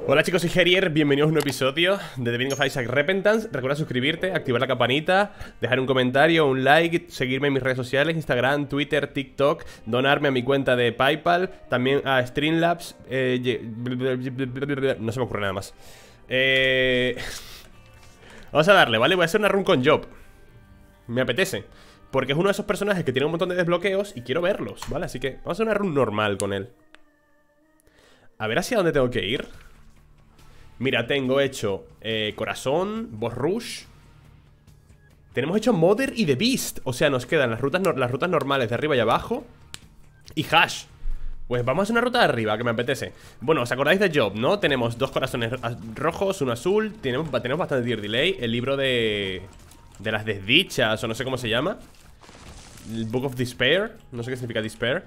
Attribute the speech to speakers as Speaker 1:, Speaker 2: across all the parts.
Speaker 1: Hola chicos, soy Gerier, bienvenidos a un nuevo episodio de The Binding of Isaac Repentance. Recuerda suscribirte, activar la campanita, dejar un comentario, un like, seguirme en mis redes sociales, Instagram, Twitter, TikTok, donarme a mi cuenta de PayPal, también a Streamlabs, no se me ocurre nada más. Vamos a darle, ¿vale? Voy a hacer una run con Job. Me apetece, porque es uno de esos personajes que tiene un montón de desbloqueos y quiero verlos, ¿vale? Así que vamos a hacer una run normal con él. A ver hacia dónde tengo que ir. Mira, tengo hecho Corazón, Boss Rush. Tenemos hecho Mother y The Beast. O sea, nos quedan las rutas normales de arriba y abajo y Hash. Pues vamos a hacer una ruta de arriba, que me apetece. Bueno, ¿os acordáis de Job, no? Tenemos dos corazones rojos, uno azul. Tenemos bastante Tear Delay. El libro de las desdichas, o no sé cómo se llama. El Book of Despair. No sé qué significa Despair.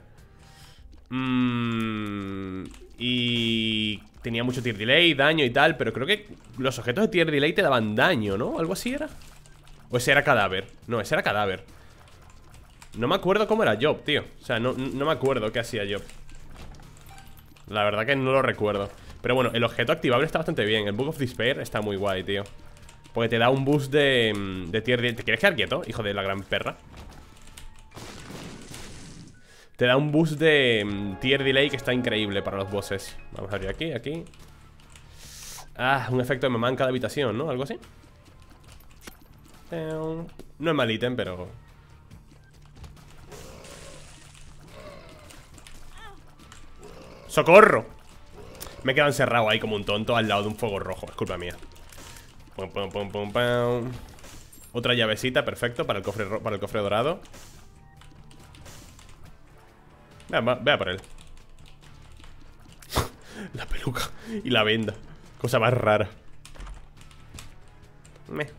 Speaker 1: Y tenía mucho Tear Delay, daño y tal. Pero creo que los objetos de Tear Delay te daban daño, ¿no? ¿Algo así era? ¿O ese era cadáver? No, ese era cadáver. No me acuerdo cómo era Job, tío. O sea, no me acuerdo qué hacía Job. La verdad que no lo recuerdo. Pero bueno, el objeto activable está bastante bien. El Book of Despair está muy guay, tío. Porque te da un boost de Tear Delay. ¿Te quieres quedar quieto, hijo de la gran perra? Te da un boost de Tear Delay que está increíble para los bosses. Vamos a abrir aquí, aquí. Ah, un efecto de mamá en cada habitación, ¿no? Algo así. No es mal ítem, pero... ¡Socorro! Me he quedado encerrado ahí como un tonto al lado de un fuego rojo. Es culpa mía. Pum, pum, pum, pum, pum. Otra llavecita, perfecto, para el cofre dorado. Vea por él. La peluca y la venda. Cosa más rara. Voy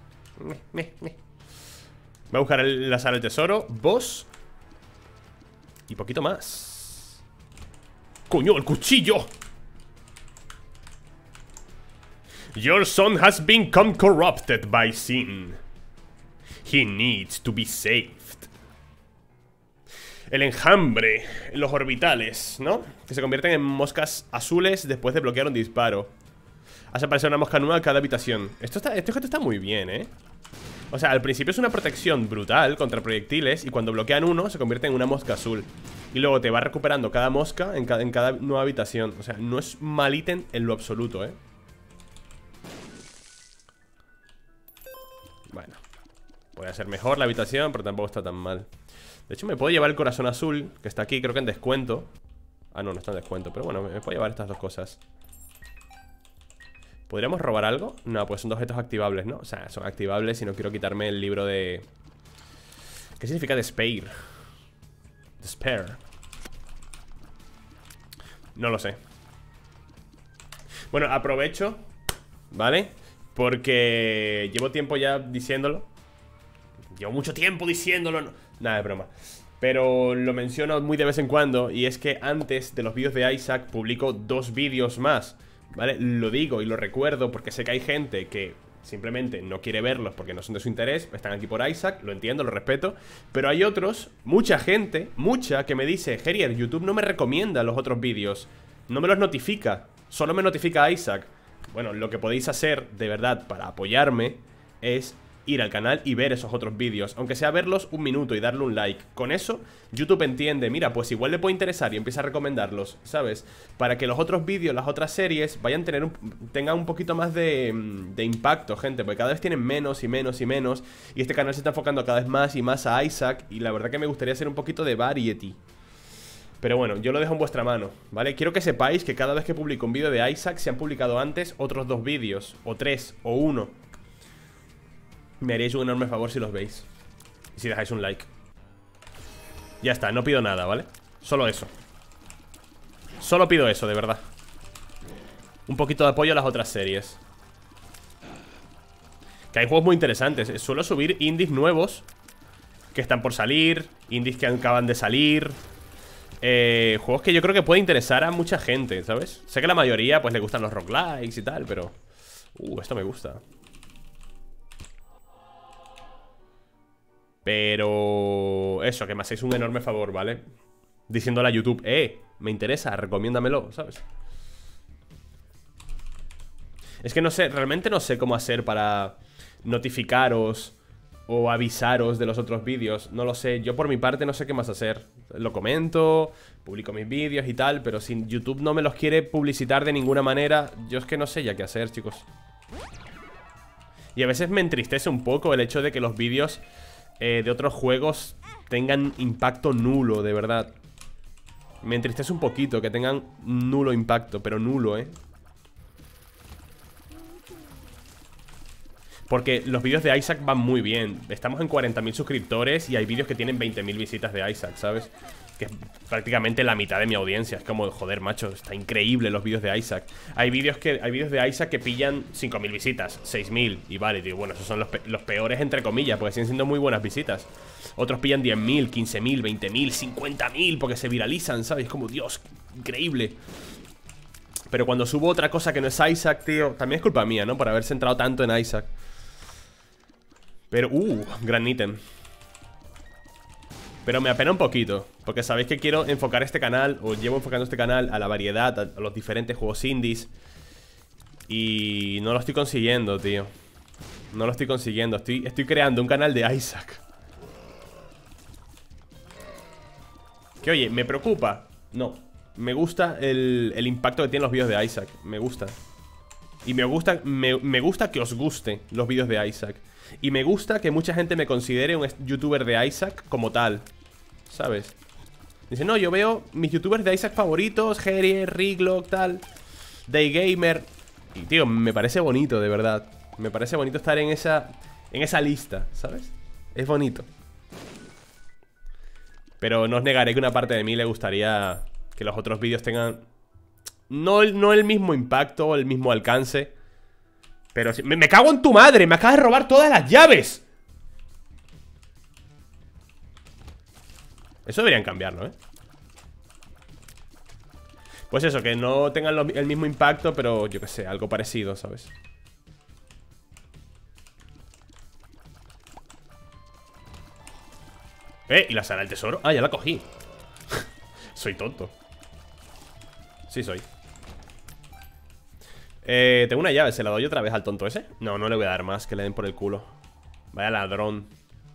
Speaker 1: a buscar la sala del tesoro. Boss. Y poquito más. ¡Coño, el cuchillo! Your son has become corrupted by sin. He needs to be saved. El enjambre, los orbitales, ¿no? Que se convierten en moscas azules después de bloquear un disparo. Hace aparecer una mosca nueva en cada habitación. Este objeto está muy bien, ¿eh? O sea, al principio es una protección brutal contra proyectiles. Y cuando bloquean uno, se convierte en una mosca azul. Y luego te va recuperando cada mosca en cada nueva habitación. O sea, no es mal ítem en lo absoluto, ¿eh? Bueno, puede ser mejor la habitación, pero tampoco está tan mal. De hecho, me puedo llevar el corazón azul, que está aquí, creo que en descuento. Ah, no, no está en descuento, pero bueno, me puedo llevar estas dos cosas. ¿Podríamos robar algo? No, pues son dos objetos activables, ¿no? O sea, son activables y no quiero quitarme el libro de... ¿Qué significa despair? Despair. No lo sé. Bueno, aprovecho, ¿vale? Porque llevo tiempo ya diciéndolo. Llevo mucho tiempo diciéndolo, no. Nada de broma. Pero lo menciono muy de vez en cuando. Y es que antes de los vídeos de Isaac publico 2 vídeos más, ¿vale? Lo digo y lo recuerdo porque sé que hay gente que simplemente no quiere verlos porque no son de su interés. Están aquí por Isaac, lo entiendo, lo respeto. Pero hay otros, mucha gente, que me dice: Gerier, YouTube no me recomienda los otros vídeos, no me los notifica, solo me notifica a Isaac. Bueno, lo que podéis hacer de verdad para apoyarme es ir al canal y ver esos otros vídeos, aunque sea verlos un minuto y darle un like. Con eso, YouTube entiende, mira, pues igual le puede interesar y empieza a recomendarlos, ¿sabes? Para que los otros vídeos, las otras series tengan un poquito más de impacto, gente, porque cada vez tienen menos y menos y menos. Y este canal se está enfocando cada vez más y más a Isaac. Y la verdad que me gustaría hacer un poquito de variety. Pero bueno, yo lo dejo en vuestra mano, ¿vale? Quiero que sepáis que cada vez que publico un vídeo de Isaac se han publicado antes otros 2 vídeos, o 3, o 1. Me haréis un enorme favor si los veis. Y si dejáis un like. Ya está, no pido nada, ¿vale? Solo eso. Solo pido eso, de verdad. Un poquito de apoyo a las otras series. Que hay juegos muy interesantes. Suelo subir indies nuevos que están por salir, indies que acaban de salir, juegos que yo creo que puede interesar a mucha gente, ¿sabes? Sé que la mayoría pues le gustan los roguelikes y tal, pero... esto me gusta. Pero... eso, que me hacéis un enorme favor, ¿vale? Diciéndole a YouTube, me interesa, recomiéndamelo, ¿sabes? Es que no sé, realmente no sé cómo hacer para notificaros o avisaros de los otros vídeos. No lo sé, yo por mi parte no sé qué más hacer. Lo comento, publico mis vídeos y tal, pero si YouTube no me los quiere publicitar de ninguna manera, yo es que no sé ya qué hacer, chicos. Y a veces me entristece un poco el hecho de que los vídeos de otros juegos tengan impacto nulo, de verdad. Me entristece un poquito que tengan nulo impacto, pero nulo, Porque los vídeos de Isaac van muy bien. Estamos en 40.000 suscriptores y hay vídeos que tienen 20.000 visitas de Isaac, ¿sabes? Que es prácticamente la mitad de mi audiencia. Es como, joder, macho, está increíble los vídeos de Isaac. Hay vídeos de Isaac que pillan 5.000 visitas, 6.000. Y vale, digo, bueno, esos son los peores entre comillas, porque siguen siendo muy buenas visitas. Otros pillan 10.000, 15.000, 20.000, 50.000 porque se viralizan, ¿sabes? Es como, Dios, increíble. Pero cuando subo otra cosa que no es Isaac, tío, también es culpa mía, ¿no? Por haber centrado tanto en Isaac. Pero, gran ítem. Pero me apena un poquito, porque sabéis que quiero enfocar este canal, o llevo enfocando este canal a la variedad, a los diferentes juegos indies. Y no lo estoy consiguiendo, tío. No lo estoy consiguiendo, estoy creando un canal de Isaac. Que oye, ¿me preocupa? No, me gusta el impacto que tienen los vídeos de Isaac. Me gusta. Y me gusta que os guste los vídeos de Isaac. Y me gusta que mucha gente me considere un youtuber de Isaac como tal, ¿sabes? Dice, no, yo veo mis youtubers de Isaac favoritos, Gerier, Riglock, tal, Daygamer. Y tío, me parece bonito, de verdad. Me parece bonito estar en esa lista, ¿sabes? Es bonito. Pero no os negaré que una parte de mí le gustaría que los otros vídeos tengan no el mismo impacto, el mismo alcance. Pero si, me cago en tu madre, me acabas de robar todas las llaves. Eso deberían cambiarlo, Pues eso, que no tengan el mismo impacto, pero yo qué sé, algo parecido, ¿sabes? ¿Y la sala del tesoro? Ah, ya la cogí. Soy tonto. Sí soy. Tengo una llave, ¿se la doy otra vez al tonto ese? No, no le voy a dar más, que le den por el culo. Vaya ladrón.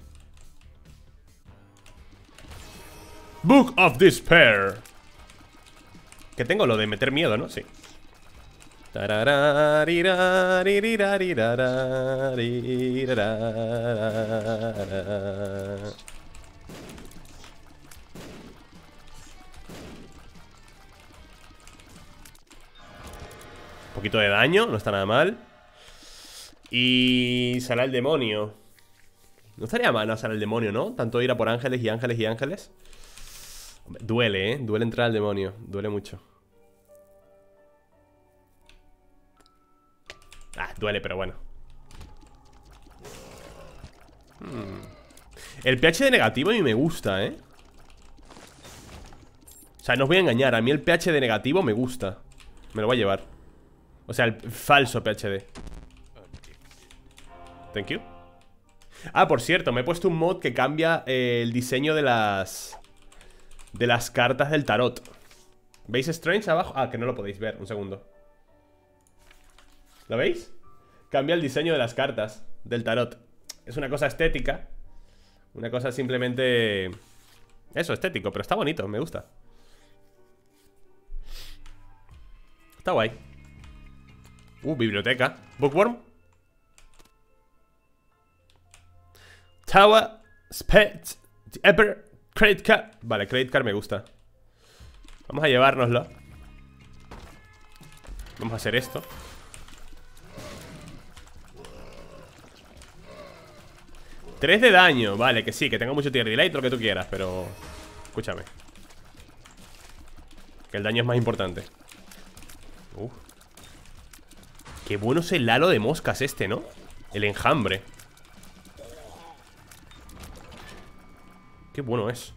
Speaker 1: Book of Despair. Que tengo lo de meter miedo, ¿no? Sí. Un poquito de daño, no está nada mal. Y sale el demonio. No estaría mal no sale el demonio, ¿no? Tanto ir a por ángeles y ángeles y ángeles. Hombre, duele, duele entrar al demonio. Duele mucho. Duele, pero bueno. El pH de negativo a mí me gusta, O sea, no os voy a engañar. A mí el pH de negativo me gusta. Me lo voy a llevar. O sea, el falso PhD. Thank you. Ah, por cierto, me he puesto un mod que cambia el diseño de las cartas del tarot. ¿Veis Strange abajo? Ah, que no lo podéis ver, un segundo. ¿Lo veis? Cambia el diseño de las cartas del tarot. Es una cosa estética. Una cosa simplemente... Eso, estético, pero está bonito, me gusta. Está guay. Biblioteca. Bookworm. Tower. Spet. Ever. Credit card. Vale, credit card me gusta. Vamos a llevárnoslo. Vamos a hacer esto. Tres de daño. Vale, que sí, que tengo mucho tier delay, lo que tú quieras, pero... Escúchame. Que el daño es más importante. Qué bueno es el halo de moscas este, ¿no? El enjambre. Qué bueno es.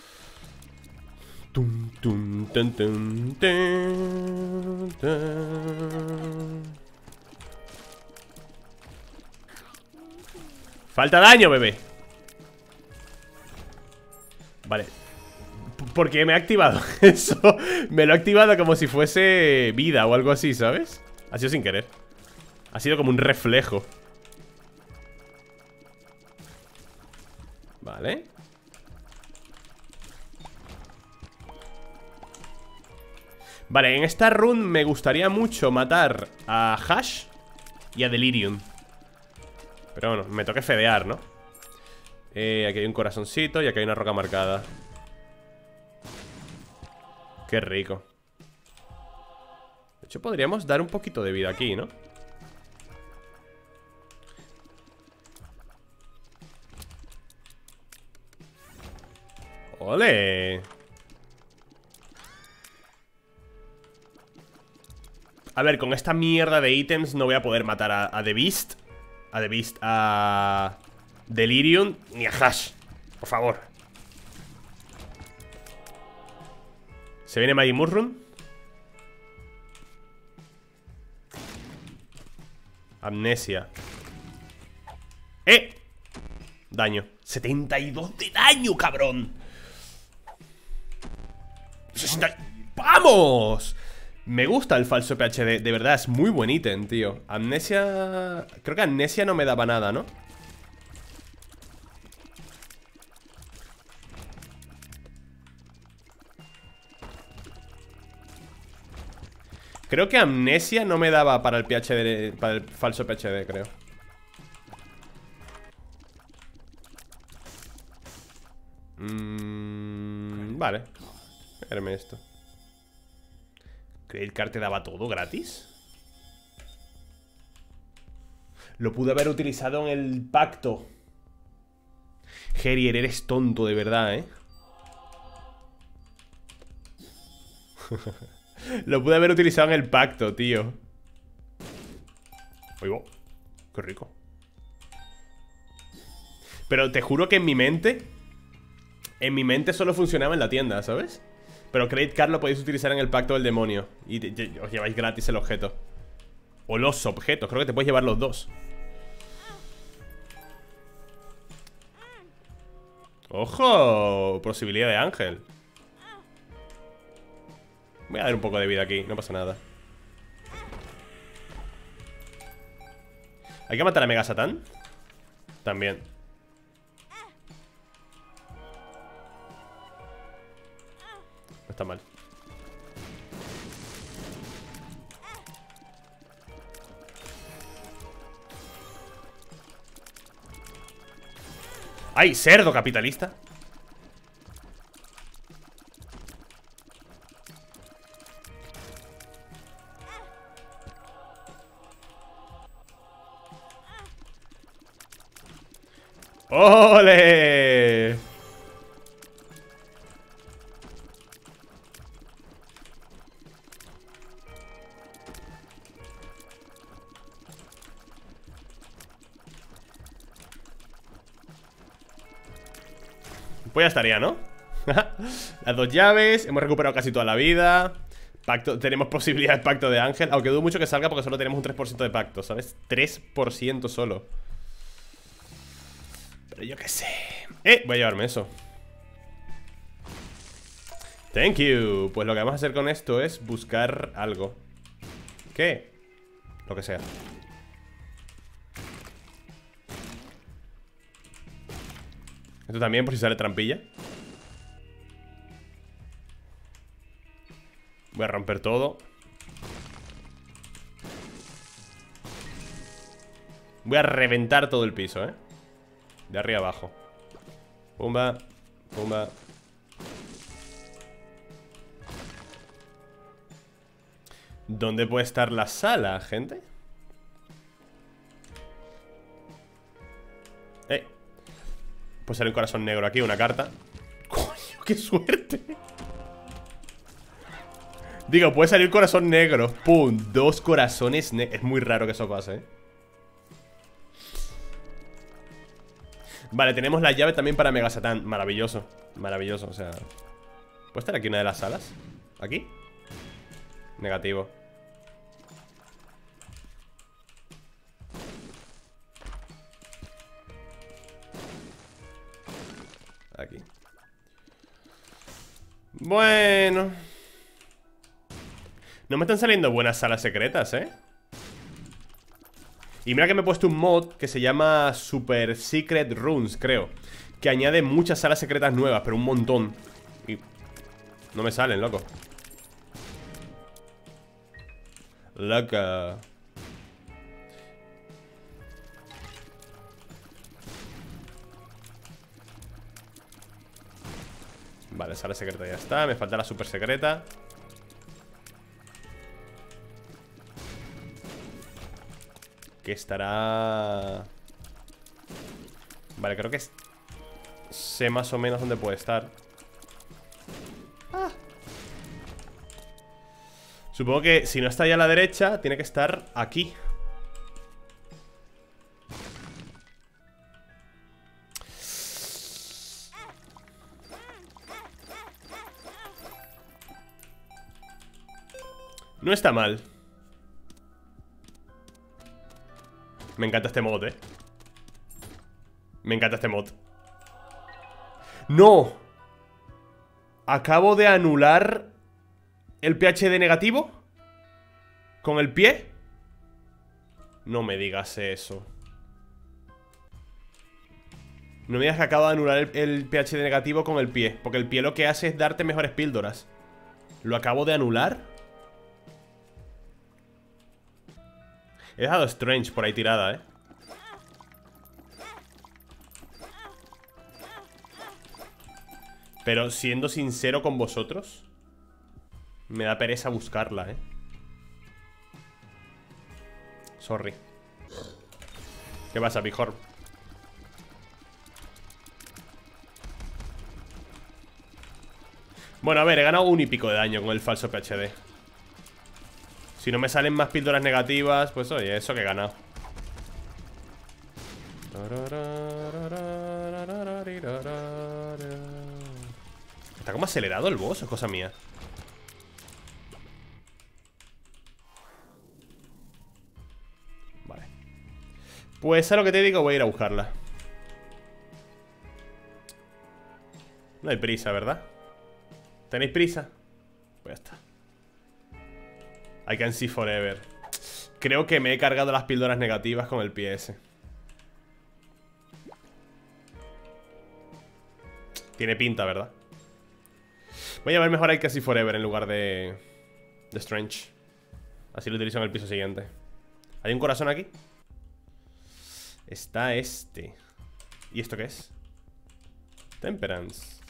Speaker 1: Tum, tum, tum, tum, tum, tum. Falta daño, bebé. Vale. ¿Por qué me ha activado eso? Me lo ha activado como si fuese vida o algo así, ¿sabes? Ha sido sin querer. Ha sido como un reflejo. Vale. Vale, en esta run me gustaría mucho matar a Hash y a Delirium. Pero bueno, me toca fedear, ¿no? Aquí hay un corazoncito y aquí hay una roca marcada. Qué rico. De hecho, podríamos dar un poquito de vida aquí, ¿no? ¡Ole! A ver, con esta mierda de ítems no voy a poder matar a The Beast. A The Beast, a Delirium, ni a Hash. Por favor. ¿Se viene Maggie Mushroom? Amnesia. Daño. 72 de daño, cabrón. 60... ¡Vamos! Me gusta el falso PhD. De verdad, es muy buen ítem, tío. Amnesia... Creo que Amnesia no me daba nada, ¿no? Creo que Amnesia no me daba para el PhD, para el falso PhD, creo. Vale. Verme esto. ¿Credit Card te daba todo gratis? Lo pude haber utilizado en el pacto. Gerier, eres tonto de verdad, ¿eh? Lo pude haber utilizado en el pacto, tío. Oigo, qué rico. Pero te juro que en mi mente solo funcionaba en la tienda, ¿sabes? Pero Credit Card lo podéis utilizar en el pacto del demonio y os lleváis gratis el objeto. O los objetos, creo que te puedes llevar los dos. ¡Ojo! Posibilidad de ángel. Voy a dar un poco de vida aquí, no pasa nada. ¿Hay que matar a Mega Satán? También. No está mal. ¡Ay, cerdo capitalista! ¡Ole! Pues ya estaría, ¿no? Las dos llaves, hemos recuperado casi toda la vida. Pacto, tenemos posibilidad de pacto de ángel. Aunque dudo mucho que salga porque solo tenemos un 3% de pacto, ¿sabes? 3% solo. Pero yo qué sé. Voy a llevarme eso. Thank you. Pues lo que vamos a hacer con esto es buscar algo. ¿Qué? Lo que sea. Esto también por si sale trampilla. Voy a romper todo. Voy a reventar todo el piso, ¿eh? De arriba abajo. Pumba, pumba. ¿Dónde puede estar la sala, gente? Pues sale un corazón negro aquí, una carta. ¡Coño, qué suerte! Digo, puede salir corazón negro. ¡Pum! 2 corazones negros. Es muy raro que eso pase, ¿eh? Vale, tenemos la llave también para Mega Satán. Maravilloso, maravilloso, o sea. ¿Puede estar aquí una de las salas? ¿Aquí? Negativo. Aquí. Bueno. No me están saliendo buenas salas secretas, ¿eh? Y mira que me he puesto un mod que se llama Super Secret Runes, creo, que añade muchas salas secretas nuevas, pero un montón. Y no me salen, loco. Loca. Vale, sala secreta ya está. Me falta la super secreta. Que estará... Vale, creo que sé más o menos dónde puede estar. Supongo que si no está ahí a la derecha, tiene que estar aquí. No está mal. Me encanta este mod, Me encanta este mod. ¡No! Acabo de anular el PhD negativo con el pie. No me digas eso. No me digas que acabo de anular el PhD negativo con el pie, porque el pie lo que hace es darte mejores píldoras. ¿Lo acabo de anular? He dejado Strange por ahí tirada, Pero siendo sincero con vosotros, me da pereza buscarla, Sorry. ¿Qué pasa, Bijor? Bueno, a ver, he ganado 1 y pico de daño con el falso PhD. Si no me salen más píldoras negativas, pues oye, eso que he ganado. Está como acelerado el boss, es cosa mía. Vale. Pues a lo que te digo, voy a ir a buscarla. No hay prisa, ¿verdad? ¿Tenéis prisa? Pues ya está. I can see forever. Creo que me he cargado las píldoras negativas con el pie ese. Tiene pinta, ¿verdad? Voy a ver mejor I can see forever en lugar de Strange. Así lo utilizo en el piso siguiente. ¿Hay un corazón aquí? Está este. ¿Y esto qué es? Temperance.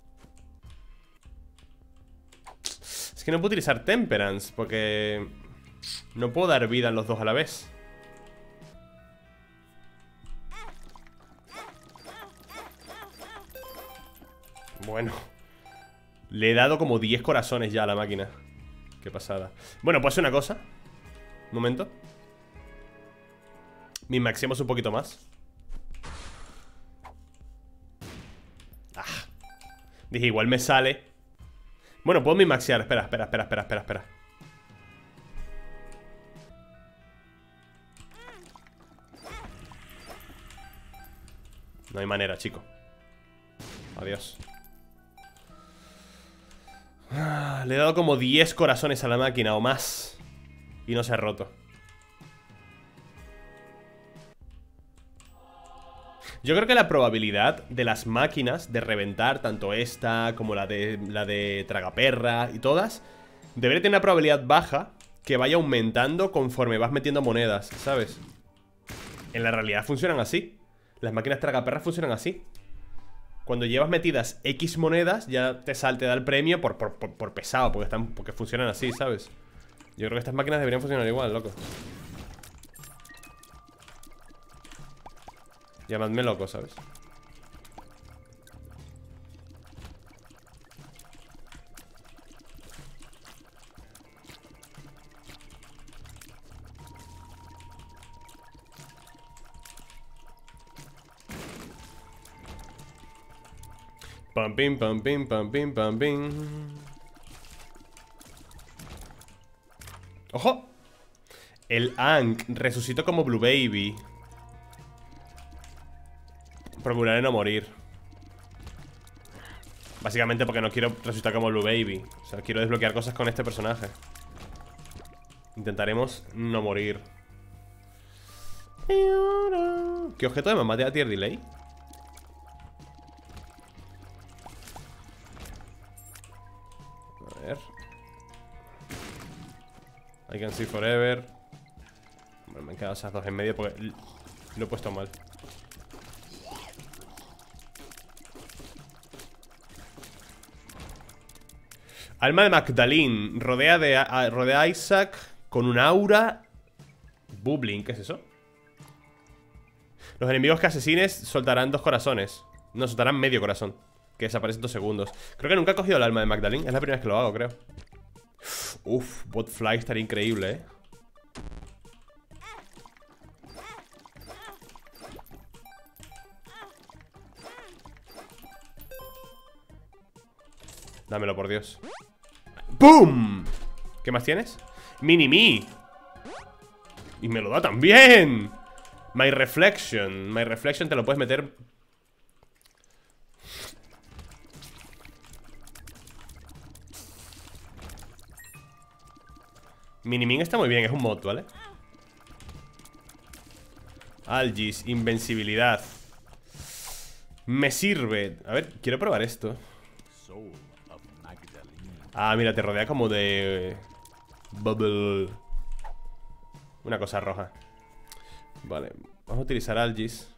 Speaker 1: Es que no puedo utilizar Temperance porque no puedo dar vida en los dos a la vez. Bueno, le he dado como 10 corazones ya a la máquina. Qué pasada. Bueno, pues una cosa. Un momento. Min-maxemos un poquito más. Dije, igual me sale. Bueno, puedo min-maxear. Espera. No hay manera, chico. Adiós. Le he dado como 10 corazones a la máquina o más. Y no se ha roto. Yo creo que la probabilidad de las máquinas de reventar, tanto esta como la de tragaperra y todas, debería tener una probabilidad baja que vaya aumentando conforme vas metiendo monedas, ¿sabes? En la realidad funcionan así. Las máquinas tragaperras funcionan así. Cuando llevas metidas X monedas, ya te da el premio por pesado, porque funcionan así, ¿sabes? Yo creo que estas máquinas deberían funcionar igual, loco. Llamadme loco, ¿sabes? Pam, pim, pam, pim, pam, pim, pam, pim. ¡Ojo! El Ankh resucitó como Blue Baby. Procuraré no morir. Básicamente porque no quiero resucitar como Blue Baby. O sea, quiero desbloquear cosas con este personaje. Intentaremos no morir. ¿Qué objeto de mamá te da tier delay? A ver. I can see forever. Bueno, me han quedado esas dos en medio porque lo he puesto mal. Alma de Magdalene. Rodea a Isaac con un aura bubbling. ¿Qué es eso? Los enemigos que asesines soltarán 2 corazones. No, soltarán medio corazón, que desaparece en 2 segundos. Creo que nunca he cogido el alma de Magdalene. Es la primera vez que lo hago, creo. Uf, Botfly estaría increíble, ¿eh? Dámelo, por Dios. ¡Pum! ¿Qué más tienes? Mini-Me. Y me lo da también. My Reflection. My Reflection te lo puedes meter. Mini-Me está muy bien, es un mod, ¿vale? Algis, invencibilidad. Me sirve. A ver, quiero probar esto. Ah, mira, te rodea como de bubble. Una cosa roja. Vale, vamos a utilizar Algis.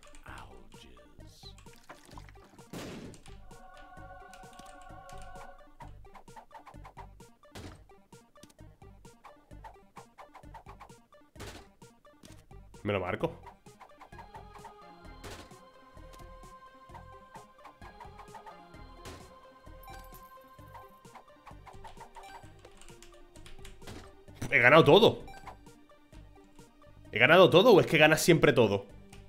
Speaker 1: Me lo marco. He ganado todo. ¿He ganado todo o es que ganas siempre todo?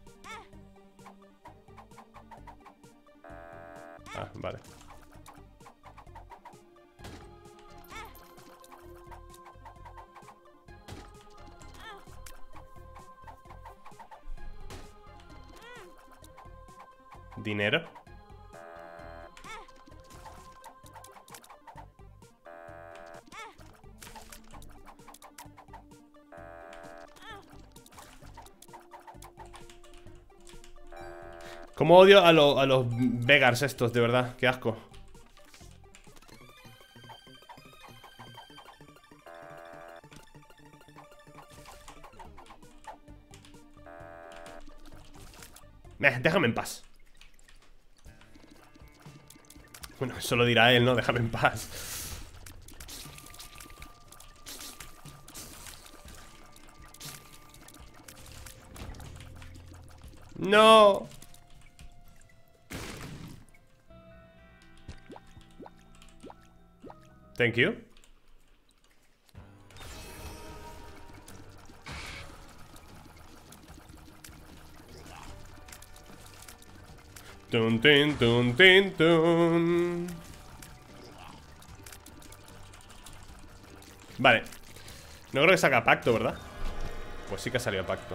Speaker 1: Ah, vale. Dinero. Cómo odio a los Vegars estos, de verdad, qué asco. Déjame en paz. Bueno, eso lo dirá él, ¿no? Déjame en paz. No. Thank you. Tun, tin, tun, tin, tun. Vale. No creo que saca pacto, ¿verdad? Pues sí que ha salido pacto.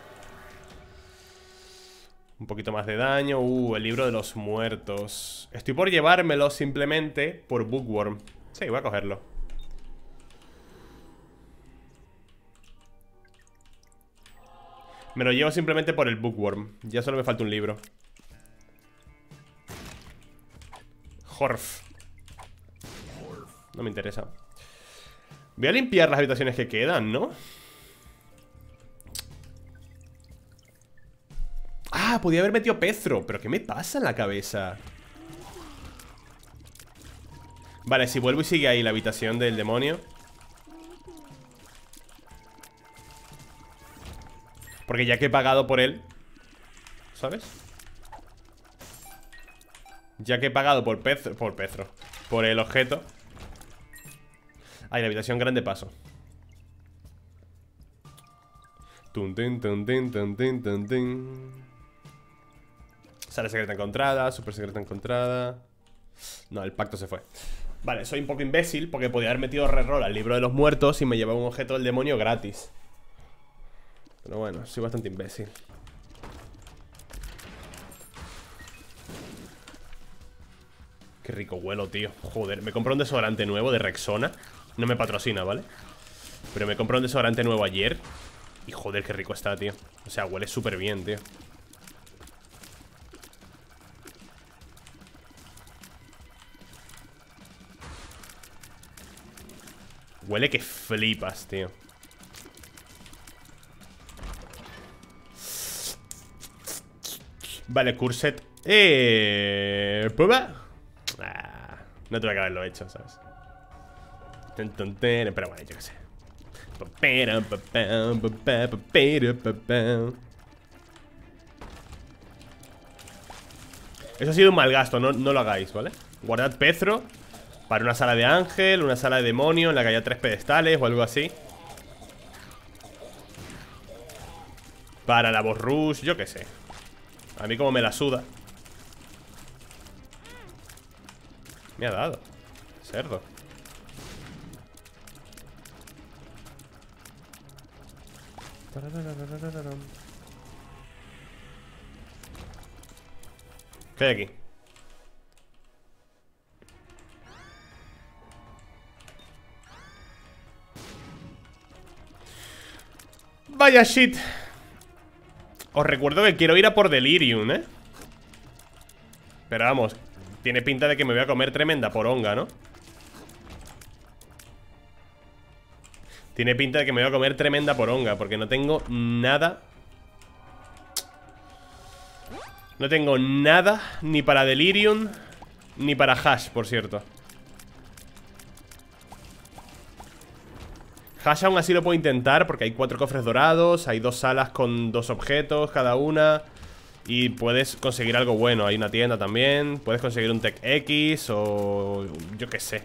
Speaker 1: Un poquito más de daño. El libro de los muertos. Estoy por llevármelo simplemente por Bookworm. Sí, voy a cogerlo. Me lo llevo simplemente por el Bookworm. Ya solo me falta un libro. Horf. No me interesa. Voy a limpiar las habitaciones que quedan, ¿no? Ah, podía haber metido Pezro. ¿Pero qué me pasa en la cabeza? Vale, si vuelvo y sigue ahí la habitación del demonio. Porque ya que he pagado por él, ¿sabes? Ya que he pagado por Pezro, por el objeto. Ahí, la habitación grande paso. Tun, tin, tun, tin, tun, tin, tun, tin. Sala secreta encontrada, super secreta encontrada. No, el pacto se fue. Vale, soy un poco imbécil porque podía haber metido reroll al libro de los muertos y me llevaba un objeto del demonio gratis. Pero bueno, soy bastante imbécil. Qué rico huelo, tío. Joder, me compré un desodorante nuevo de Rexona. No me patrocina, ¿vale? Pero me compré un desodorante nuevo ayer Y joder, qué rico está, tío. O sea, huele súper bien, tío. Huele que flipas, tío. Vale, Curset. ¿Puba? No tuve que haberlo hecho, ¿sabes? Pero bueno, yo qué sé. Eso ha sido un mal gasto, no lo hagáis, ¿vale? Guardad Pezro para una sala de ángel, una sala de demonio en la que haya 3 pedestales o algo así. Para la boss rush, yo qué sé. A mí como me la suda. Me ha dado cerdo. ¿Qué hay aquí? Vaya shit. Os recuerdo que quiero ir a por Delirium, ¿eh? Pero vamos, tiene pinta de que me voy a comer tremenda poronga, ¿no? Tiene pinta de que me voy a comer tremenda poronga, porque no tengo nada. No tengo nada, ni para Delirium, ni para Hash, por cierto. Hash aún así lo puedo intentar, porque hay 4 cofres dorados, hay 2 salas con 2 objetos cada una. Y puedes conseguir algo bueno, hay una tienda también. Puedes conseguir un Tech X o yo qué sé.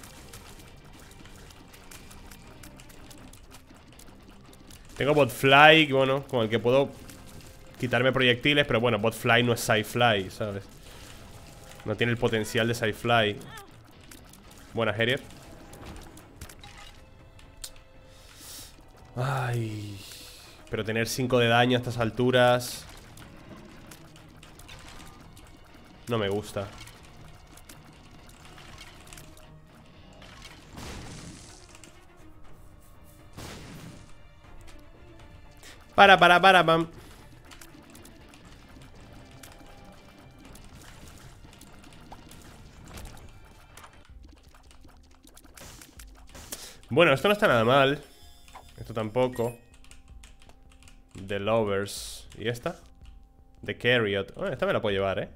Speaker 1: Tengo Botfly, bueno, con el que puedo quitarme proyectiles. Pero bueno, Botfly no es Sci-Fly, ¿sabes? No tiene el potencial de Sci-Fly. Buena, Herier. Ay. Pero tener 5 de daño a estas alturas no me gusta. Pam. Bueno, esto no está nada mal. Esto tampoco. The Lovers. ¿Y esta? The Carriot. Oh, esta me la puedo llevar, ¿eh?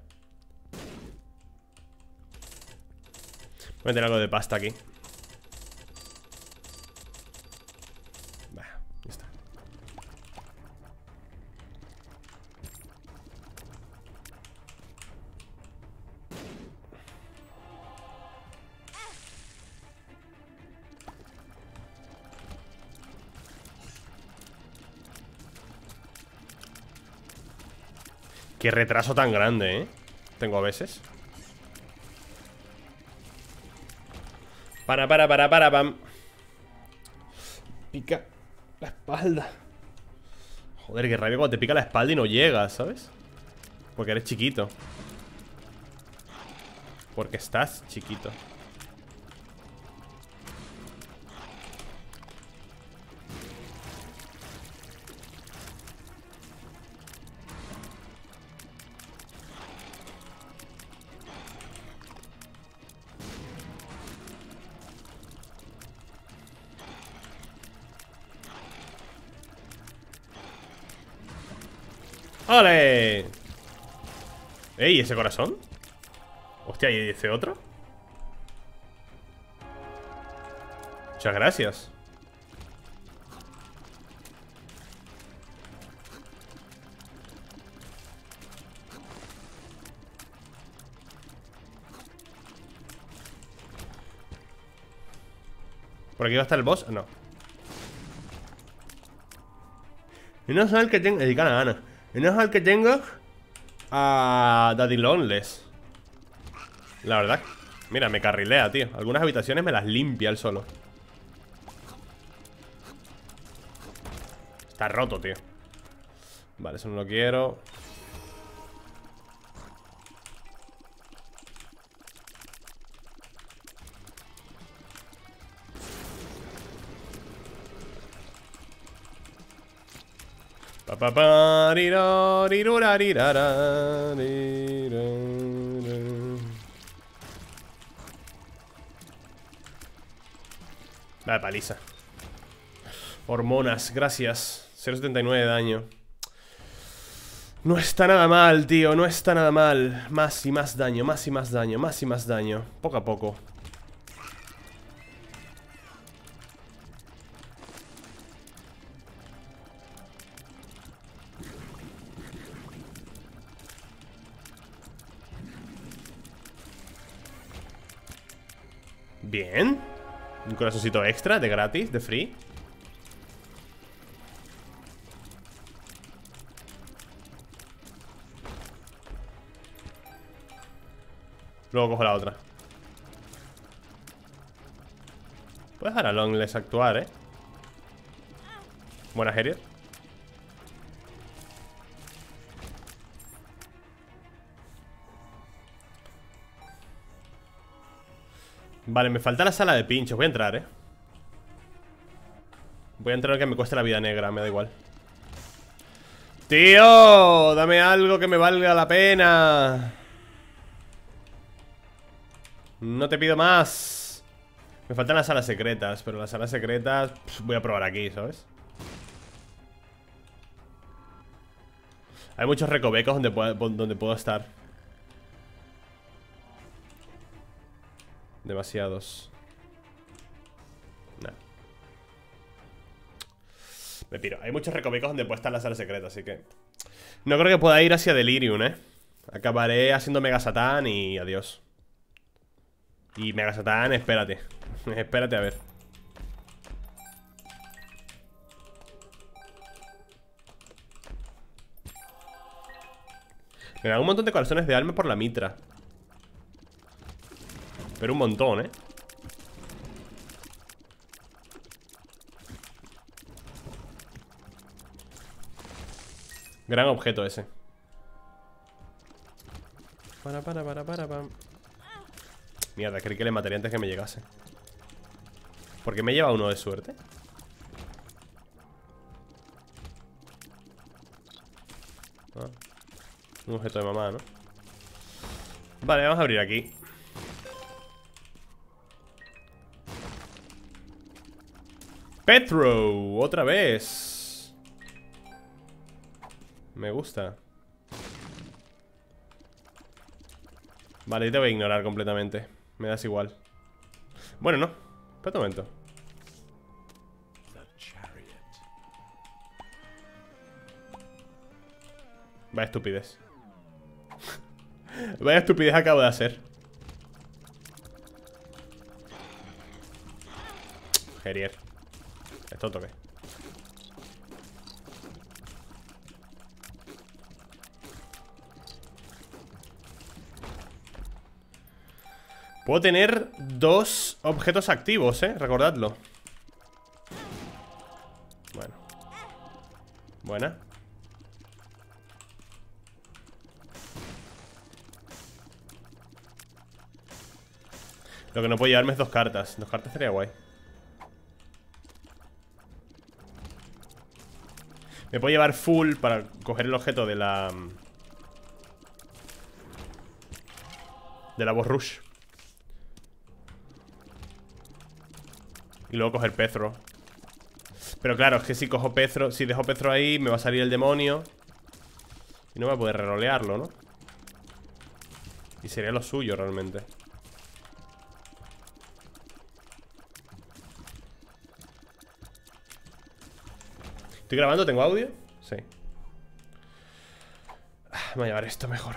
Speaker 1: Voy a meter algo de pasta aquí. Bah, ya está. Qué retraso tan grande, ¿eh? Tengo a veces. Pam. Pica la espalda. Joder, qué rabia cuando te pica la espalda y no llegas, ¿sabes? Porque eres chiquito. Porque estás chiquito. ¡Ole! ¡Ey! ¿Ese corazón? Hostia, ¿y ese otro? Muchas gracias. ¿Por aquí va a estar el boss? No. Y no es el que tengo... gana. Y no es el que tengo a Daddy Loneless. La verdad. Mira, me carrilea, tío. Algunas habitaciones me las limpia él solo. Está roto, tío. Vale, eso no lo quiero. Pa pa pa riro, rirurarirara, Vale, paliza. Hormonas, gracias. 0,79 de daño. No está nada mal, tío, no está nada mal. Más y más daño, más y más daño, más y más daño. Poco a poco. Bien. Un corazoncito extra, de gratis, de free. Luego cojo la otra. Puedes dejar a Longless actuar, Buena, Harriet. Vale, me falta la sala de pinchos. Voy a entrar, Voy a entrar aunque me cueste la vida negra, me da igual. ¡Tío! Dame algo que me valga la pena. No te pido más. Me faltan las salas secretas, pero las salas secretas voy a probar aquí, ¿sabes? Hay muchos recovecos donde puedo estar. Demasiados. No. Me piro. Hay muchos recovecos donde puede estar la sala secreta, así que no creo que pueda ir hacia Delirium, Acabaré haciendo Mega Satán y adiós. Y Mega Satán, espérate. Espérate a ver. Me dan un montón de corazones de alma por la mitra. Pero un montón, Gran objeto ese. Pam. Mierda, creí que le mataría antes que me llegase. ¿Por qué me lleva uno de suerte? Ah, un objeto de mamá, ¿no? Vale, vamos a abrir aquí. Petro, otra vez. Me gusta. Vale, te voy a ignorar completamente. Me das igual. Bueno, no. Espera un momento. Vaya estupidez. Vaya estupidez acabo de hacer. Gerier. ¿Esto toque? Puedo tener 2 objetos activos, recordadlo. Bueno. Buena. Lo que no puedo llevarme es 2 cartas. 2 cartas sería guay. Me puedo llevar full para coger el objeto de la boss rush. Y luego coger Pethro. Pero claro, es que si cojo Pethro, si dejo Pethro ahí, me va a salir el demonio y no voy a poder rerolearlo, ¿no? Y sería lo suyo realmente. ¿Estoy grabando? ¿Tengo audio? Sí. Me voy a llevar esto mejor.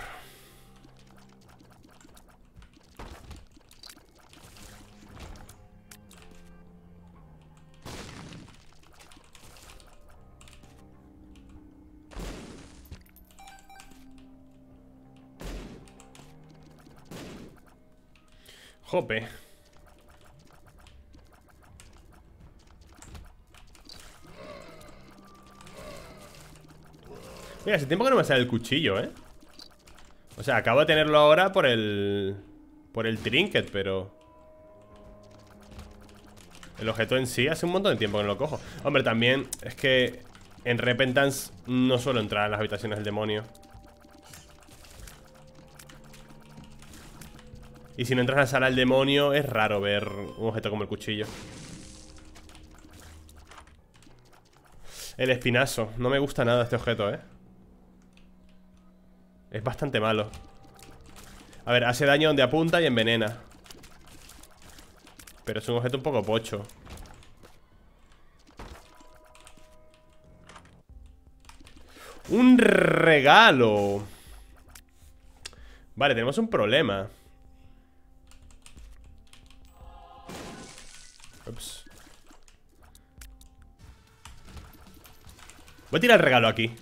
Speaker 1: Jope. Mira, hace tiempo que no me sale el cuchillo, O sea, acabo de tenerlo ahora por el trinket, pero el objeto en sí hace un montón de tiempo que no lo cojo. Hombre, también es que En Repentance no suelo entrar a las habitaciones del demonio. Y si no entras a la sala del demonio, es raro ver un objeto como el cuchillo. El espinazo. No me gusta nada este objeto, Es bastante malo. A ver, hace daño donde apunta y envenena. Pero es un objeto un poco pocho. ¡Un regalo! Vale, tenemos un problema. Ups. Voy a tirar el regalo aquí.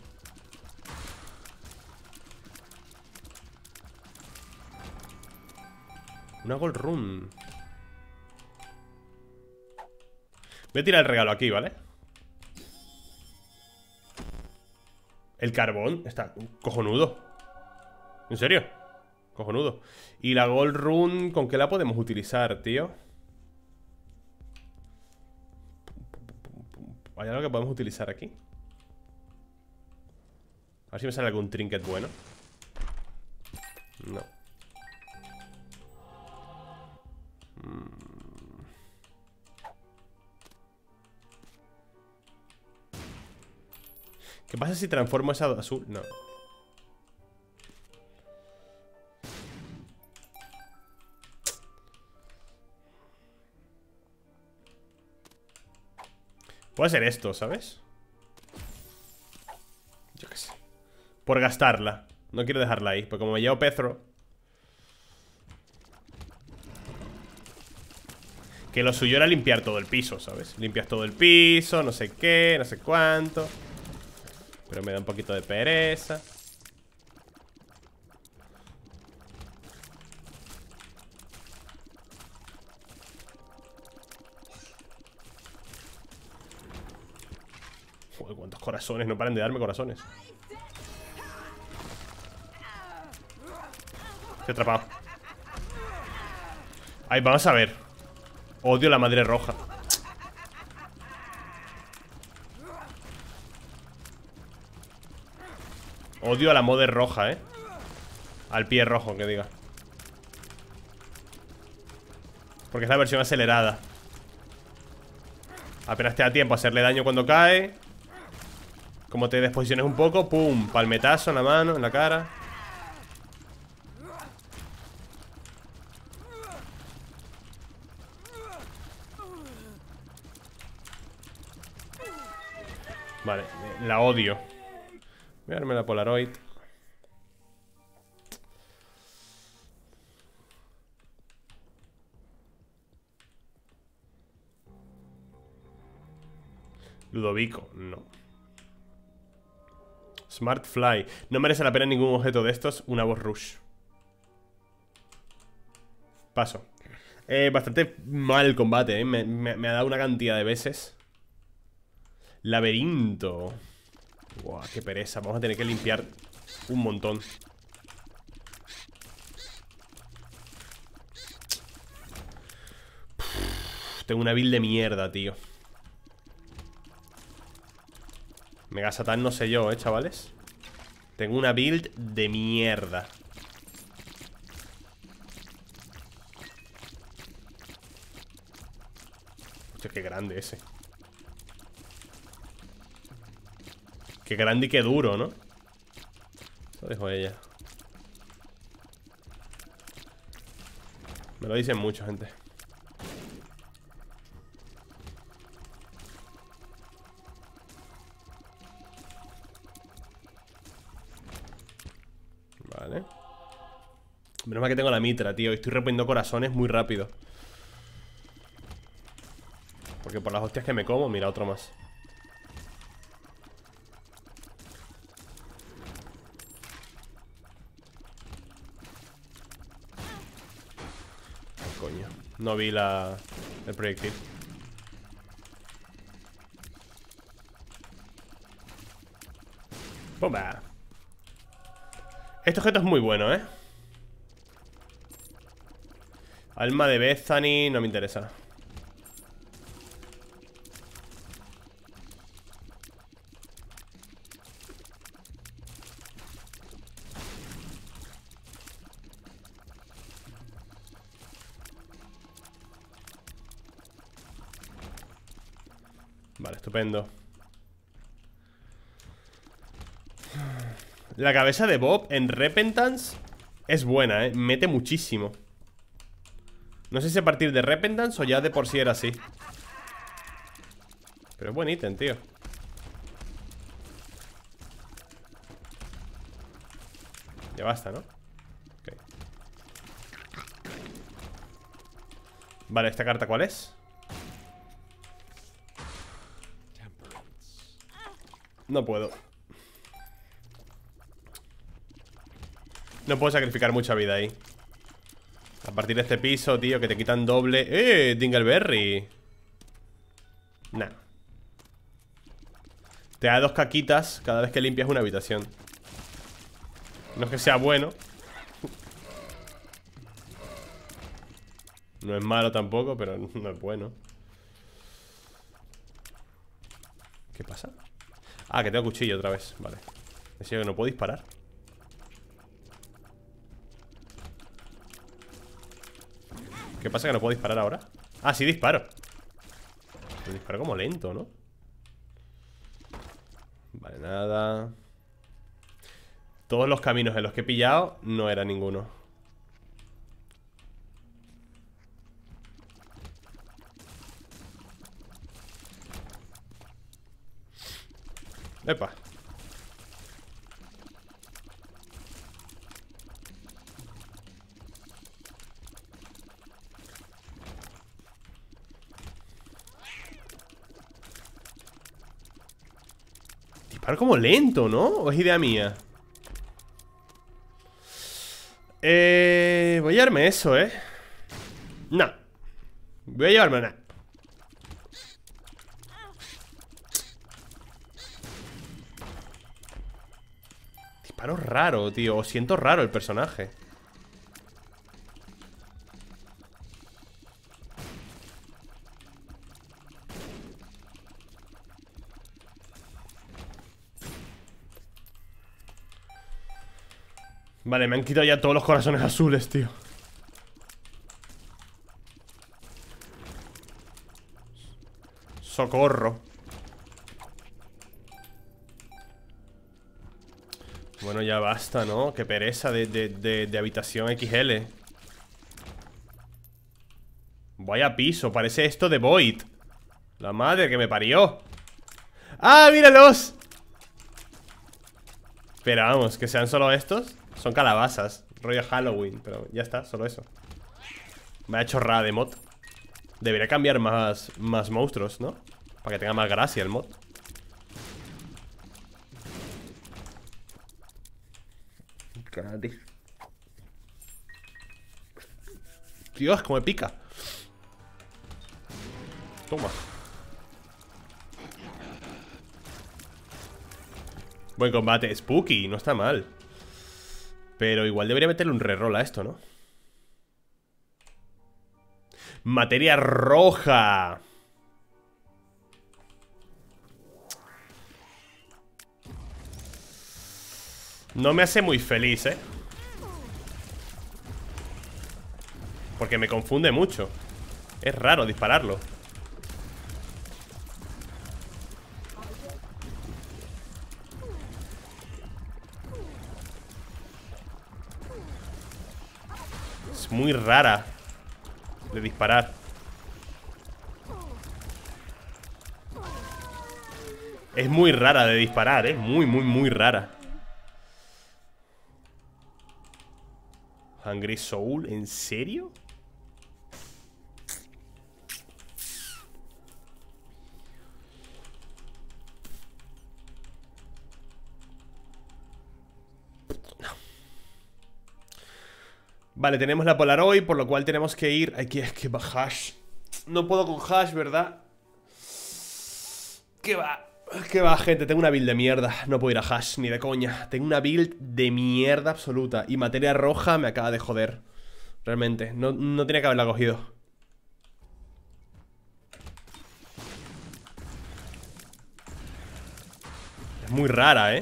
Speaker 1: Una gold rune. Voy a tirar el regalo aquí, ¿vale? El carbón está cojonudo. ¿En serio? Cojonudo. Y la gold rune, ¿con qué la podemos utilizar, tío? ¿Hay algo que podemos utilizar aquí? A ver si me sale algún trinket bueno. No. ¿Qué pasa si transformo esa azul? No. Puede ser esto, ¿sabes? Yo qué sé. Por gastarla. No quiero dejarla ahí, porque como me llevo Pethro. Que lo suyo era limpiar todo el piso, ¿sabes? Limpias todo el piso, no sé qué, no sé cuánto. Pero me da un poquito de pereza. Joder, cuántos corazones, no paran de darme corazones. Estoy atrapado. Ahí, vamos a ver. Odio la madre roja. Odio a la mother roja, al pie rojo, que diga. Porque es la versión acelerada. Apenas te da tiempo a hacerle daño cuando cae. Como te desposiciones un poco, pum, palmetazo en la mano, en la cara. Vale, la odio. Voy a darme la Polaroid. Ludovico, no. Smart Fly. No merece la pena ningún objeto de estos. Una voz rush. Paso. Bastante mal el combate, me ha dado una cantidad de veces. Laberinto. Buah, qué pereza. Vamos a tener que limpiar un montón. Tengo una build de mierda, tío. Mega Satán no sé yo, chavales. Tengo una build de mierda. Hostia, qué grande ese. Qué grande y qué duro, ¿no? Lo dejo a ella. Me lo dicen mucho, gente. Vale. Menos mal que tengo la mitra, tío. Estoy reponiendo corazones muy rápido. Porque por las hostias que me como, mira, otro más. Oh, coño. No vi el proyectil. ¡Bomba! Este objeto es muy bueno, Alma de Bethany, no me interesa. Vale, estupendo. La cabeza de Bob en Repentance es buena, mete muchísimo. No sé si a partir de Repentance o ya de por sí era así. Pero es buen ítem, tío. Ya basta, ¿no? Okay. Vale, ¿esta carta cuál es? No puedo. No puedo sacrificar mucha vida ahí. A partir de este piso, tío, que te quitan doble. Dingleberry. Nah. Te da 2 caquitas cada vez que limpias una habitación. No es que sea bueno. No es malo tampoco, pero no es bueno. ¿Qué pasa? Ah, que tengo cuchillo otra vez. Vale. Decía que no puedo disparar. ¿Qué pasa que no puedo disparar ahora? Ah, sí disparo. Pero disparo como lento, ¿no? Vale, nada. Todos los caminos en los que he pillado no era ninguno. Epa. Disparo como lento, ¿no? ¿O es idea mía? Voy a llevarme eso, No. Voy a llevarme nada. Disparo raro, tío. O siento raro el personaje. Vale, me han quitado ya todos los corazones azules, tío. Socorro. Bueno, ya basta, ¿no? Qué pereza de habitación XL. Vaya piso, parece esto de Void. La madre que me parió. ¡Ah, míralos! Pero vamos, que sean solo estos. Son calabazas, rollo Halloween. Pero ya está, solo eso. Vaya chorrada de mod. Debería cambiar más monstruos, ¿no? Para que tenga más gracia el mod. Dios, cómo me pica. Toma. Buen combate. Spooky, no está mal. Pero igual debería meterle un reroll a esto, ¿no? Materia roja. No me hace muy feliz, porque me confunde mucho. Es raro dispararlo. Es muy rara de disparar. Es muy rara de disparar, muy rara. Hungry Soul, ¿en serio? No. Vale, tenemos la Polaroid, por lo cual tenemos que ir. Es que va hash. No puedo con hash, ¿verdad? ¿Qué va? ¿Qué va, gente? Tengo una build de mierda. No puedo ir a hash, ni de coña. Tengo una build de mierda absoluta. Y materia roja me acaba de joder. Realmente, no tenía que haberla cogido. Es muy rara,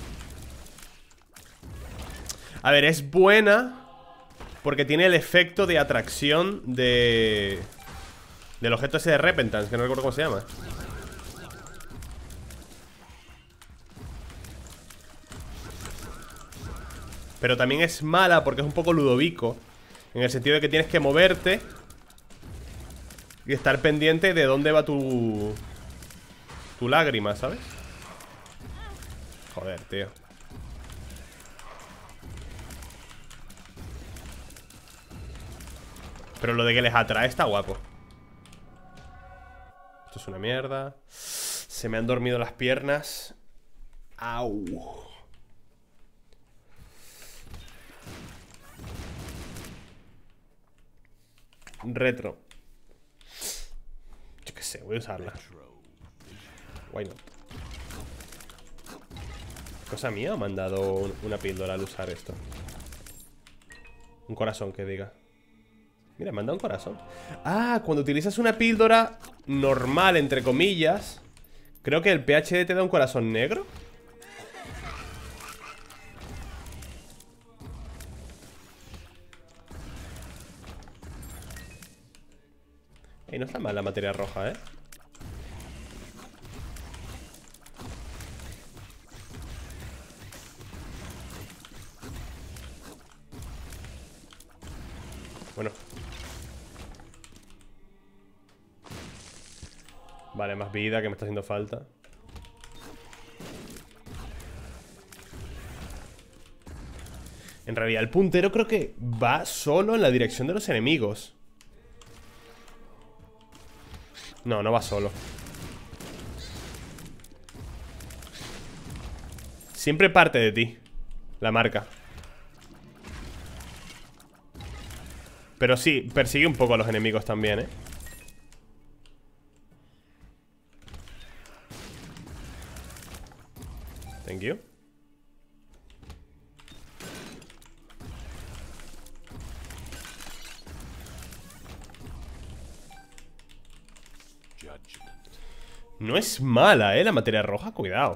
Speaker 1: A ver, es buena porque tiene el efecto de atracción del objeto ese de Repentance, que no recuerdo cómo se llama. Pero también es mala porque es un poco Ludovico, en el sentido de que tienes que moverte y estar pendiente de dónde va tu lágrima, ¿sabes? Joder, tío. Pero lo de que les atrae está guapo. Esto es una mierda. Se me han dormido las piernas. Au. Retro. Yo qué sé, voy a usarla. Why not? ¿Cosa mía o me han dado una píldora al usar esto? Un corazón que diga. Mira, me han dado un corazón. Ah, cuando utilizas una píldora normal, entre comillas, creo que el PhD te da un corazón negro. Y no está mal la materia roja, ¿eh? Bueno. Vale, más vida que me está haciendo falta. En realidad el puntero creo que va solo en la dirección de los enemigos. No, no va solo. Siempre parte de ti la marca. Pero sí, persigue un poco a los enemigos también, ¿eh? Thank you. No es mala, la materia roja, cuidado.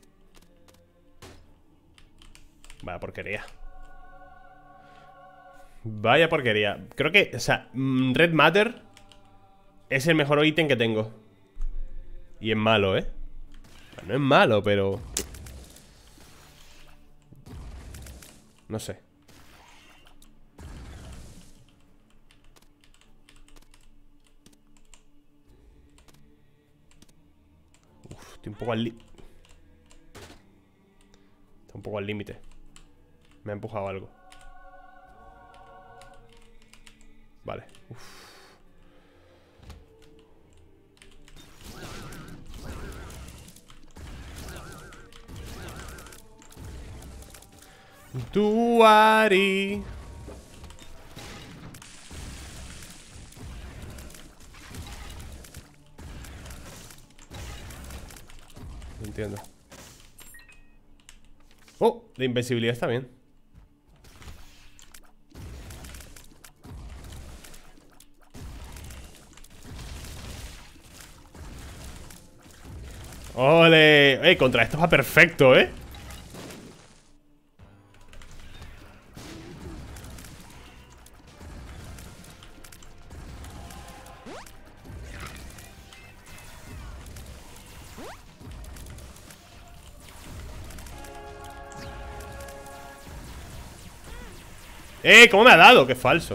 Speaker 1: Vaya porquería. Vaya porquería. Creo que, o sea, Red Matter es el mejor ítem que tengo. Y es malo, ¿eh? No es malo, pero... no sé. Uf, estoy un poco al límite. Está un poco al límite. Me ha empujado algo. Vale. Uf. Tuari. No entiendo. Oh, de invencibilidad está bien. ¡Ole! Contra esto va perfecto, ¿eh? ¿Cómo me ha dado? ¡Qué falso!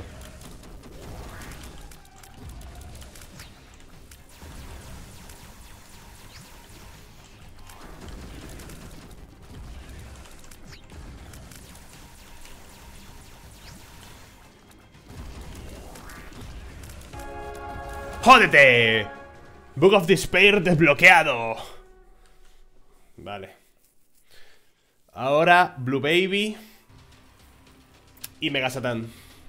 Speaker 1: ¡Jódete! Book of Despair desbloqueado. Vale. Ahora Blue Baby y Mega Satán.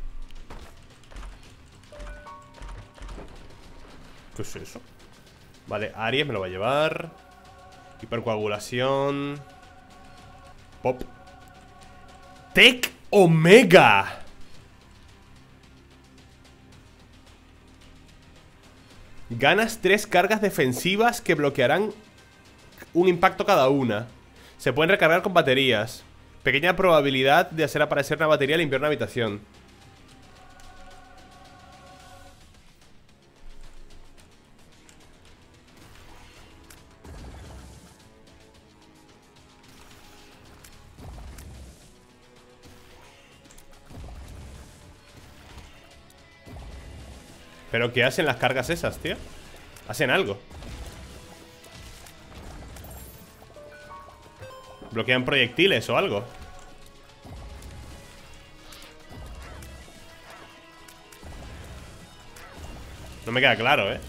Speaker 1: ¿Qué es eso? Vale, Aries me lo va a llevar. Hipercoagulación. Pop. Tech Omega. Ganas 3 cargas defensivas que bloquearán un impacto cada una. Se pueden recargar con baterías. Pequeña probabilidad de hacer aparecer una batería al limpiar una habitación. ¿Pero qué hacen las cargas esas, tío? Hacen algo. Bloquean proyectiles o algo. No me queda claro, ¿eh?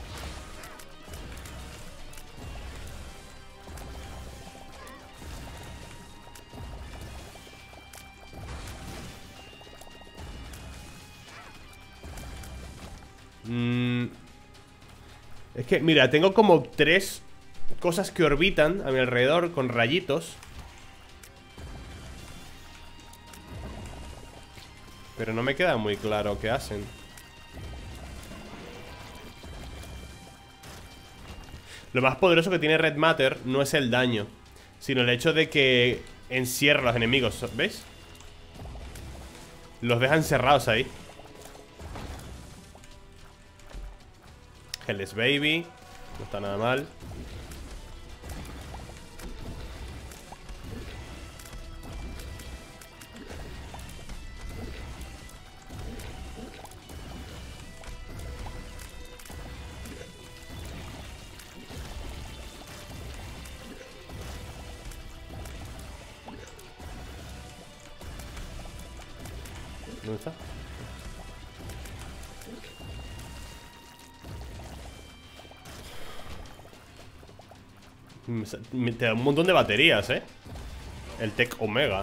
Speaker 1: Es que, mira, tengo como 3 cosas que orbitan a mi alrededor con rayitos. Pero no me queda muy claro qué hacen. Lo más poderoso que tiene Red Matter no es el daño, sino el hecho de que encierra a los enemigos, ¿ves? Los deja encerrados ahí. Hell's Baby. No está nada mal. ¿Dónde está? Te da un montón de baterías, ¿eh? El Tech Omega.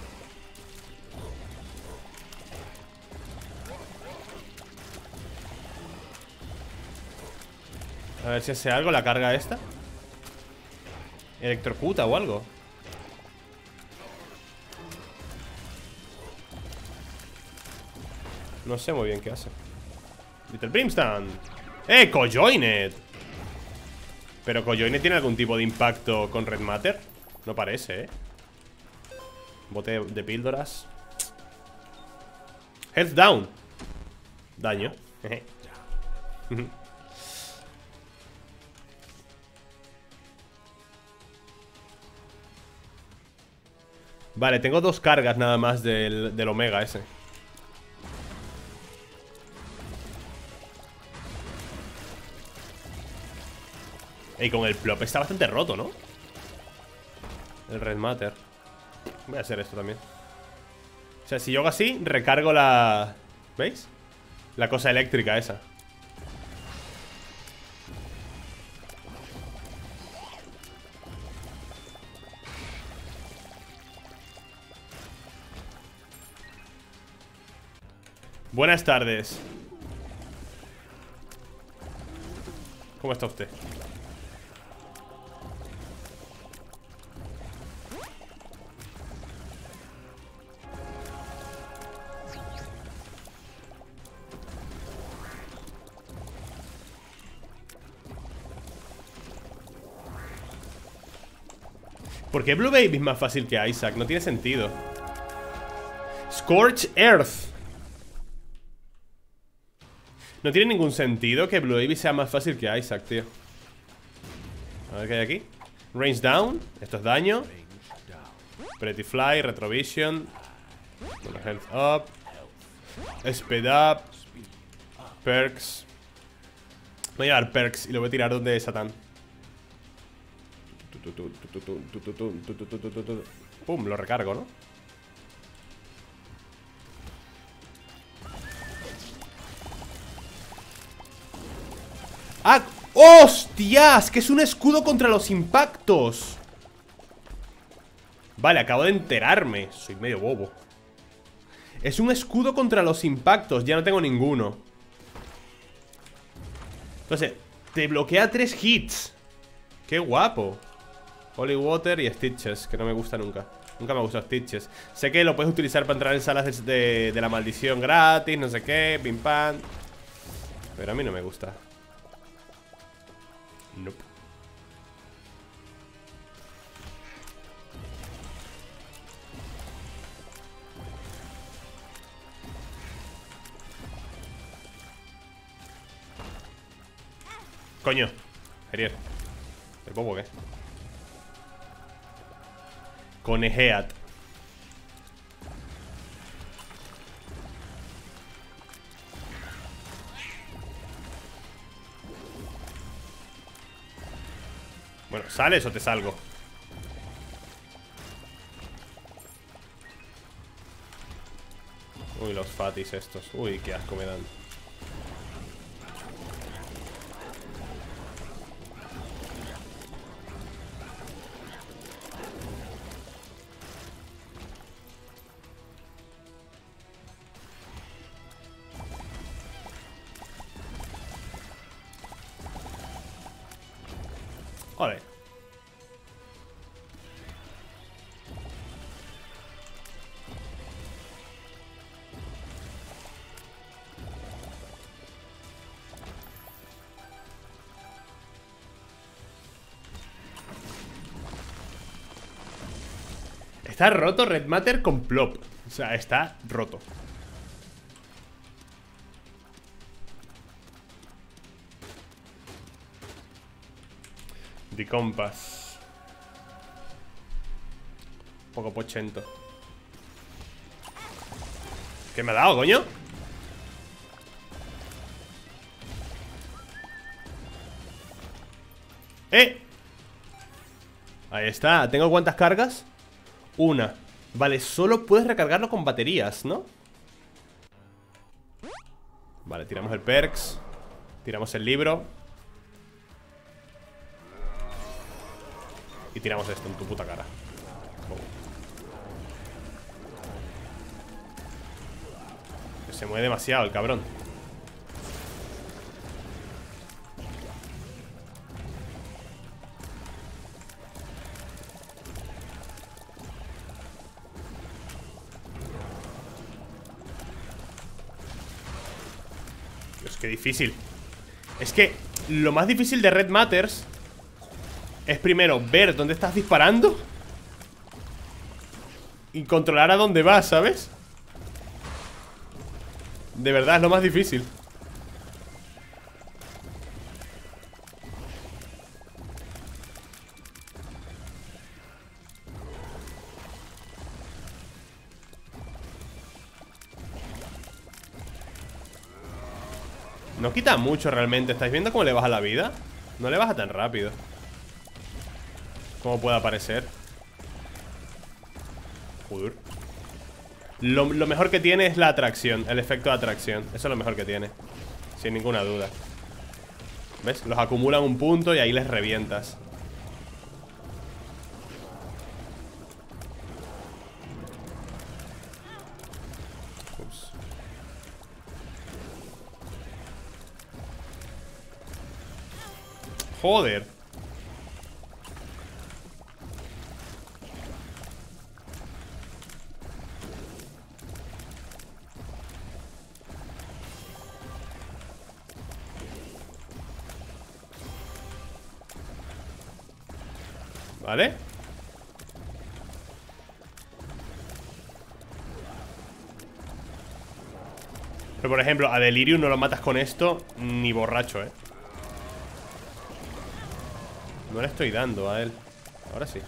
Speaker 1: A ver si hace algo la carga esta. Electrocuta o algo. No sé muy bien qué hace. Little Brimstone. Cojoinet. Pero Cojoinet tiene algún tipo de impacto con Red Matter. No parece, Bote de píldoras. Health down. Daño. Vale, tengo 2 cargas nada más del Omega ese. Y con el plop está bastante roto, ¿no? El Red Matter. Voy a hacer esto también. O sea, si yo hago así, recargo la... ¿Veis? La cosa eléctrica esa. Buenas tardes. ¿Cómo está usted? ¿Por qué Blue Baby es más fácil que Isaac? No tiene sentido. Scorch Earth. No tiene ningún sentido que Blue Baby sea más fácil que Isaac, tío. A ver qué hay aquí. Range down. Esto es daño. Pretty Fly, Retrovision. Bueno, health up. Speed up. Perks. Voy a llevar perks y lo voy a tirar donde es Satán. Pum, lo recargo, ¿no? ¡Ah! ¡Hostias! Que es un escudo contra los impactos. Vale, acabo de enterarme. Soy medio bobo. Es un escudo contra los impactos. Ya no tengo ninguno. Entonces, te bloquea 3 hits. ¡Qué guapo! Holy Water y Stitches, que no me gusta nunca. Nunca me ha gustado Stitches. Sé que lo puedes utilizar para entrar en salas de la maldición gratis, no sé qué, pim pam. Pero a mí no me gusta. Nope. Coño, Herier. ¿El bobo qué? Conejeat. Bueno, ¿sales o te salgo? Uy, los fatis estos. Uy, qué asco me dan. Vale. Está roto Red Matter con Plop. O sea, está roto. The Compass. Poco pochento. ¿Qué me ha dado, coño? Ahí está. ¿Tengo cuántas cargas? Una. Vale, solo puedes recargarlo con baterías, ¿no? Vale, tiramos el perks. Tiramos el libro. Y tiramos esto en tu puta cara. Oh. Que se mueve demasiado el cabrón. Dios, qué difícil. Es que lo más difícil de Red Matters es primero ver dónde estás disparando y controlar a dónde vas, ¿sabes? De verdad es lo más difícil. No quita mucho realmente. ¿Estáis viendo cómo le baja la vida? No le baja tan rápido como pueda parecer. Joder. Lo mejor que tiene es la atracción. El efecto de atracción. Eso es lo mejor que tiene, sin ninguna duda. ¿Ves? Los acumulan un punto y ahí les revientas. Ups. Joder. ¿Vale? Pero por ejemplo, a Delirium no lo matas con esto ni borracho, ¿eh? No le estoy dando a él. Ahora sí.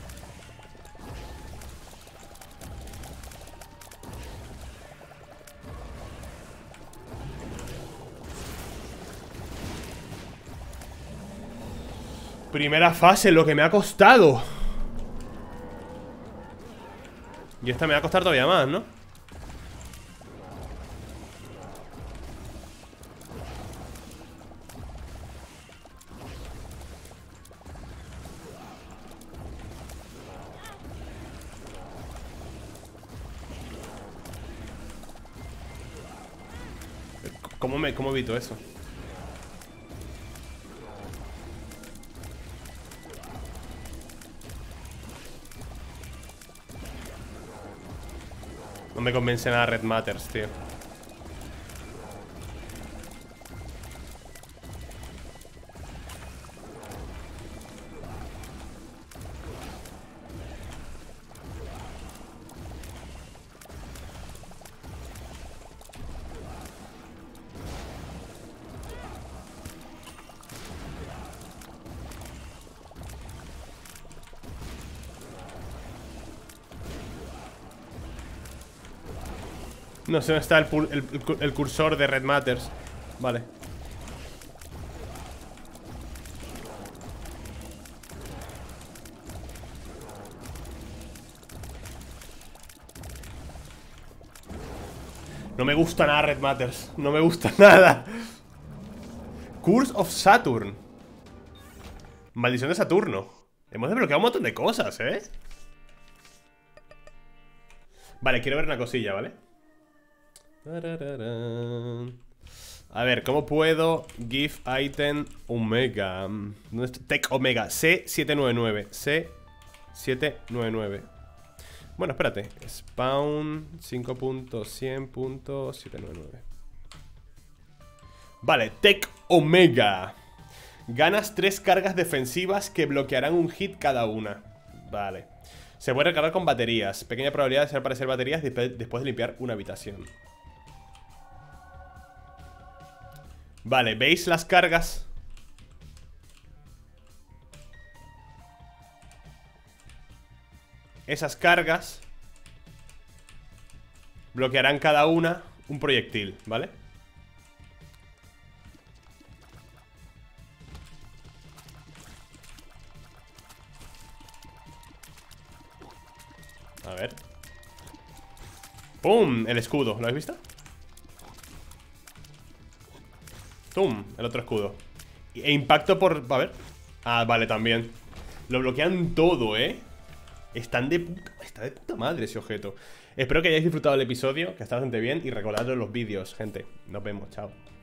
Speaker 1: Primera fase, lo que me ha costado. Y esta me va a costar todavía más, ¿no? ¿Cómo evito eso? No me convence nada Red Matters, tío. No sé dónde está el cursor de Red Matters. Vale. No me gusta nada Red Matters. No me gusta nada. Curse of Saturn. Maldición de Saturno. Hemos desbloqueado un montón de cosas, ¿eh? Vale, quiero ver una cosilla, ¿vale? A ver, ¿cómo puedo? Give item Omega. ¿Dónde está? Tech Omega C799. C799. Bueno, espérate. Spawn 5.100.799. Vale, Tech Omega. Ganas 3 cargas defensivas que bloquearán un hit cada una. Vale. Se puede recargar con baterías. Pequeña probabilidad de hacer aparecer baterías después de limpiar una habitación. Vale, ¿veis las cargas? Esas cargas bloquearán cada una un proyectil, ¿vale? A ver. ¡Pum! El escudo, ¿lo habéis visto? ¡Tum! El otro escudo. E impacto por... A ver. Ah, vale, también. Lo bloquean todo, ¿eh? Está de puta madre ese objeto. Espero que hayáis disfrutado del episodio, que está bastante bien. Y recordad los vídeos, gente. Nos vemos, chao.